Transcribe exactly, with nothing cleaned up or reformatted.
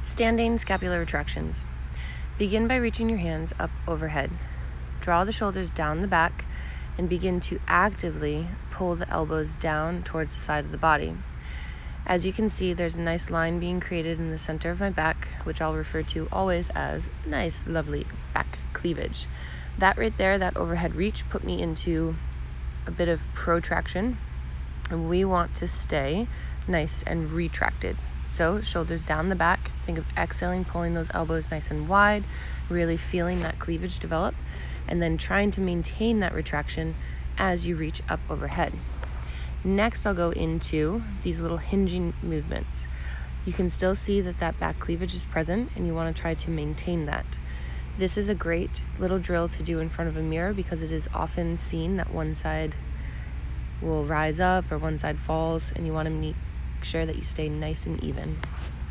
Standing scapular retractions. Begin by reaching your hands up overhead. Draw the shoulders down the back and begin to actively pull the elbows down towards the side of the body. As you can see, there's a nice line being created in the center of my back, which I'll refer to always as nice, lovely back cleavage. That right there, that overhead reach, put me into a bit of protraction, and we want to stay nice and retracted. So shoulders down the back, think of exhaling, pulling those elbows nice and wide, really feeling that cleavage develop, and then trying to maintain that retraction as you reach up overhead. Next, I'll go into these little hinging movements. You can still see that that back cleavage is present, and you want to try to maintain that. This is a great little drill to do in front of a mirror because it is often seen that one side will rise up or one side falls, and you want to make sure that you stay nice and even.